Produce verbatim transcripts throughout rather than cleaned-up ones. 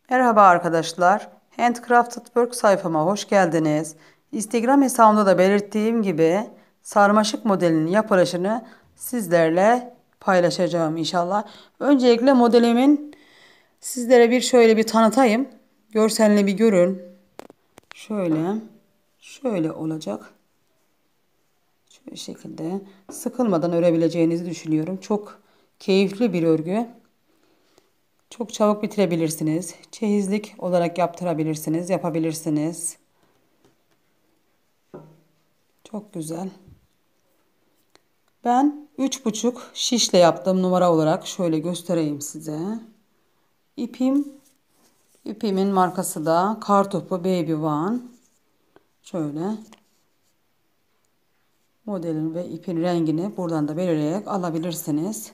Merhaba arkadaşlar. Handcrafted Work sayfama hoş geldiniz. Instagram hesabımda da belirttiğim gibi sarmaşık modelinin yapılışını sizlerle paylaşacağım inşallah. Öncelikle modelimin sizlere bir şöyle bir tanıtayım. Görselini bir görün. Şöyle. Şöyle olacak. Şöyle şekilde sıkılmadan örebileceğinizi düşünüyorum. Çok keyifli bir örgü. Çok çabuk bitirebilirsiniz. Çeyizlik olarak yaptırabilirsiniz, yapabilirsiniz. Çok güzel. Ben üç buçuk şişle yaptım numara olarak. Şöyle göstereyim size. İpim, ipimin markası da Kartopu Baby One. Şöyle modelin ve ipin rengini buradan da belirleyerek alabilirsiniz.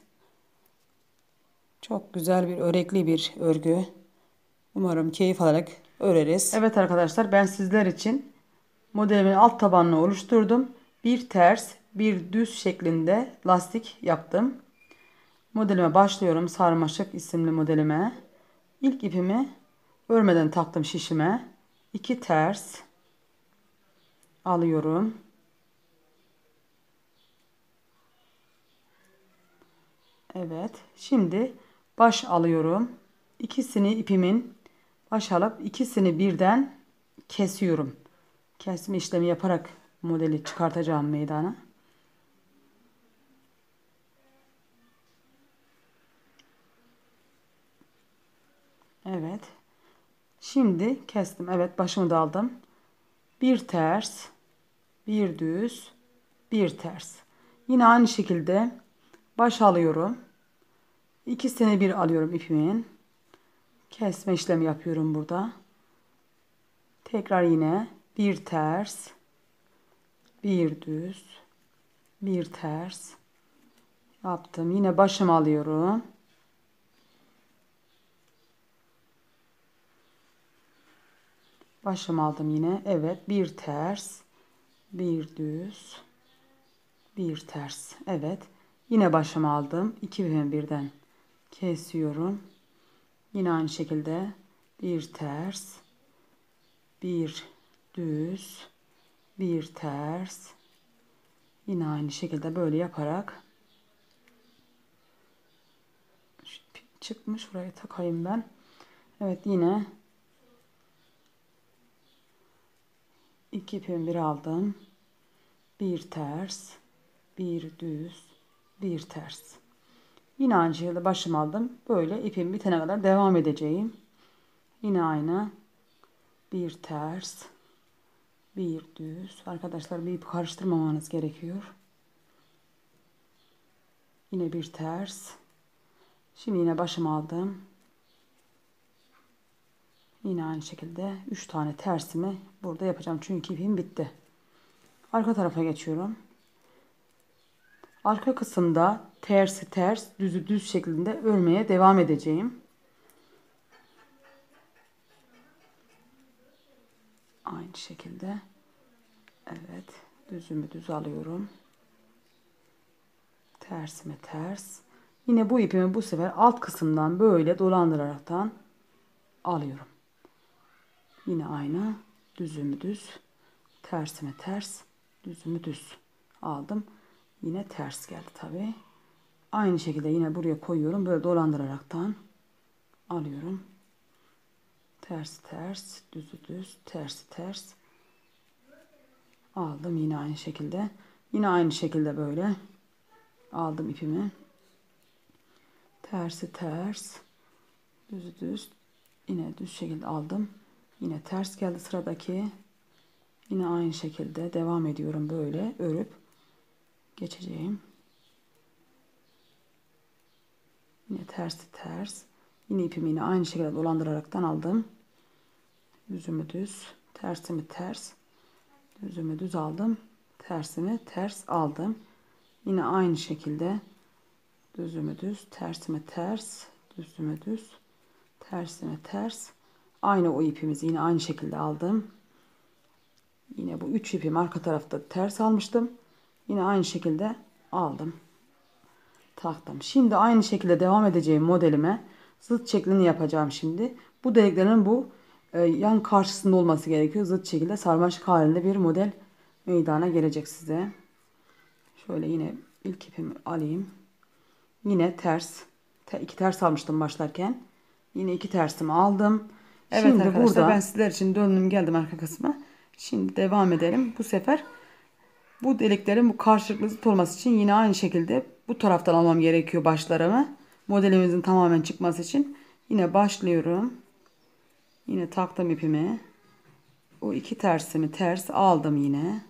Çok güzel bir örekli bir örgü. Umarım keyif alarak öreriz. Evet arkadaşlar, ben sizler için modelimin alt tabanını oluşturdum. Bir ters, bir düz şeklinde lastik yaptım. Modelime başlıyorum. Sarmaşık isimli modelime. İlk ipimi örmeden taktım şişime. İki ters alıyorum. Evet. Şimdi baş alıyorum. İkisini ipimin baş alıp ikisini birden kesiyorum. Kesme işlemi yaparak modeli çıkartacağım meydana. Evet. Şimdi kestim. Evet, başımı da aldım. Bir ters, bir düz, bir ters. Yine aynı şekilde baş alıyorum. İkisini bir alıyorum ipimin. Kesme işlemi yapıyorum burada. Tekrar yine bir ters, bir düz, bir ters yaptım. Yine başımı alıyorum. Başımı aldım yine. Evet, bir ters, bir düz, bir ters. Evet. Yine başımı aldım. İki ipimi birden kesiyorum. Yine aynı şekilde bir ters, bir düz, bir ters. Yine aynı şekilde böyle yaparak çıkmış, şuraya takayım ben. Evet, yine iki ipimi bir aldım. Bir ters, bir düz, bir ters. Yine aynı şekilde başımı aldım. Böyle ipim bitene kadar devam edeceğim. Yine aynı. Bir ters, bir düz. Arkadaşlar, bir ip karıştırmamanız gerekiyor. Yine bir ters. Şimdi yine başımı aldım. Yine aynı şekilde üç tane tersimi burada yapacağım. Çünkü ipim bitti. Arka tarafa geçiyorum. Arka kısımda tersi ters, düzü düz şeklinde örmeye devam edeceğim. Aynı şekilde. Evet. Düzümü düz alıyorum. Tersime ters. Yine bu ipimi bu sefer alt kısımdan böyle dolandıraraktan alıyorum. Yine aynı. Düzümü düz. Tersime ters. Düzümü düz aldım. Yine ters geldi tabi. Aynı şekilde yine buraya koyuyorum. Böyle dolandıraraktan alıyorum. Ters ters, düzü düz, ters ters aldım. Yine aynı şekilde. Yine aynı şekilde böyle aldım ipimi. Tersi ters, düzü düz, yine düz şekilde aldım. Yine ters geldi sıradaki. Yine aynı şekilde devam ediyorum, böyle örüp geçeceğim. Yine tersi ters. Yine ipimi yine aynı şekilde dolandıraraktan aldım. Düzümü düz, tersimi ters, düzümü düz aldım. Tersimi ters aldım. Yine aynı şekilde düzümü düz, tersimi ters, düzümü düz, tersimi ters. Aynı o ipimizi yine aynı şekilde aldım. Yine bu üç ipimi arka tarafta ters almıştım. Yine aynı şekilde aldım. Taktım. Şimdi aynı şekilde devam edeceğim modelime zıt şeklini yapacağım şimdi. Bu deliklerin bu e, yan karşısında olması gerekiyor. Zıt şekilde sarmaşık halinde bir model meydana gelecek size. Şöyle yine ilk ipimi alayım. Yine ters. iki ters almıştım başlarken. Yine iki tersimi aldım. Evet Şimdi arkadaşlar burada ben sizler için döndüm geldim arka kısmı. Şimdi devam edelim. Bu sefer bu deliklerin bu karşılıklı zıt olması için yine aynı şekilde bu taraftan almam gerekiyor başlarımı. Modelimizin tamamen çıkması için. Yine başlıyorum. Yine taktım ipimi. O iki tersimi ters aldım yine.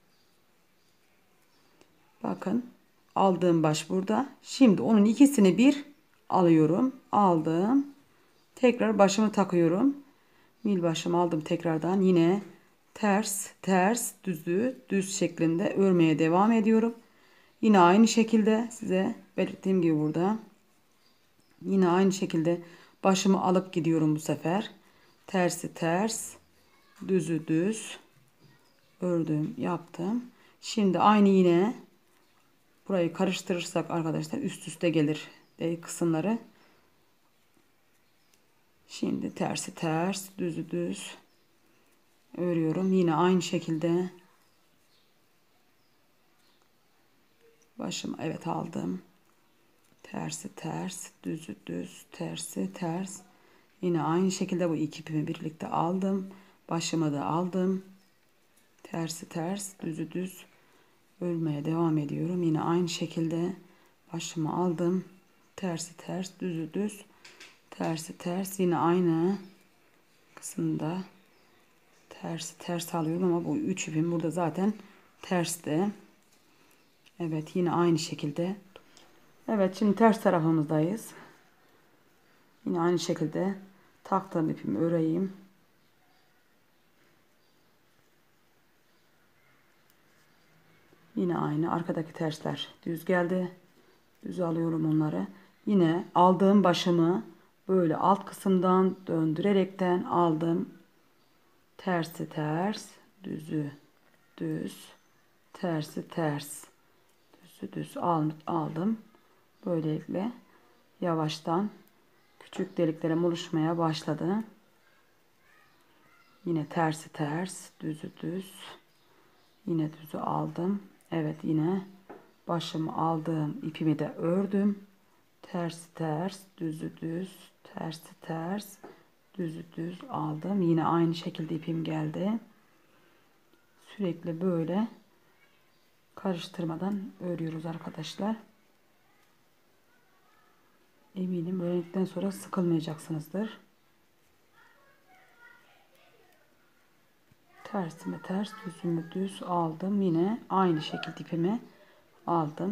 Bakın aldığım baş burada. Şimdi onun ikisini bir alıyorum. Aldım. Tekrar başımı takıyorum. Mil başımı aldım tekrardan. Yine ters ters düzü düz şeklinde örmeye devam ediyorum. Yine aynı şekilde size belirttiğim gibi burada. Yine aynı şekilde başımı alıp gidiyorum bu sefer. Tersi ters, düzü düz ördüm, yaptım. Şimdi aynı yine burayı karıştırırsak arkadaşlar üst üste gelir kısımları. Şimdi tersi ters, düzü düz örüyorum. Yine aynı şekilde başımı evet aldım. Tersi ters, düzü düz, tersi ters. Yine aynı şekilde bu iki ipimi birlikte aldım. Başımı da aldım. Tersi ters, düzü düz örmeye devam ediyorum. Yine aynı şekilde başımı aldım. Tersi ters, düzü düz, tersi ters. Yine aynı kısımda tersi ters alıyorum ama bu üç ipim burada zaten terste. Evet yine aynı şekilde. Evet şimdi ters tarafımızdayız. Yine aynı şekilde taktığım ipimi öreyim. Yine aynı arkadaki tersler düz geldi. Düz alıyorum onları. Yine aldığım başımı böyle alt kısımdan döndürerekten aldım. Tersi ters, düzü düz, tersi ters, düzü düz aldım. Böylelikle yavaştan küçük deliklerim oluşmaya başladı. Yine tersi ters, düzü düz. Yine düzü aldım. Evet yine başımı aldığım ipimi de ördüm. Tersi ters, düzü düz, tersi ters, düzü düz aldım. Yine aynı şekilde ipim geldi. Sürekli böyle karıştırmadan örüyoruz arkadaşlar. Eminim öğrendikten sonra sıkılmayacaksınızdır. Tersimi ters, düzümü düz aldım. Yine aynı şekilde ipimi aldım.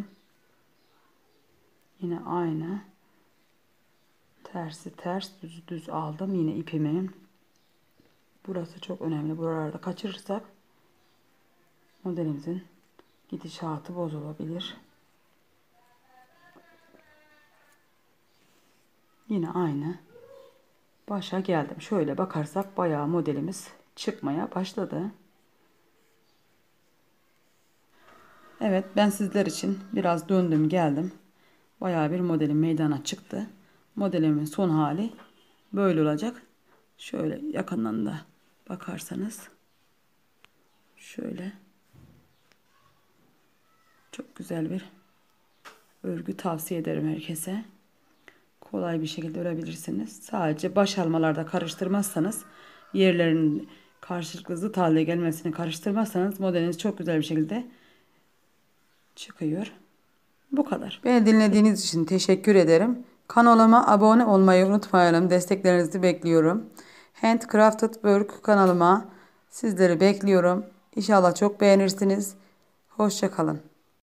Yine aynı. Tersi ters, düz düz aldım. Yine ipimi. Burası çok önemli. Buralarda kaçırırsak modelimizin gidişatı bozulabilir. Yine aynı. Başa geldim. Şöyle bakarsak bayağı modelimiz çıkmaya başladı. Evet ben sizler için biraz döndüm geldim. Bayağı bir modelim meydana çıktı. Modelimin son hali böyle olacak. Şöyle yakından da bakarsanız şöyle çok güzel bir örgü tavsiye ederim herkese. Kolay bir şekilde örebilirsiniz. Sadece baş almalarda karıştırmazsanız, yerlerin karşılıklı zıt halde gelmesini karıştırmazsanız modeliniz çok güzel bir şekilde çıkıyor. Bu kadar. Beni dinlediğiniz için teşekkür ederim. Kanalıma abone olmayı unutmayalım. Desteklerinizi bekliyorum. Handcrafted Work kanalıma sizleri bekliyorum. İnşallah çok beğenirsiniz. Hoşça kalın.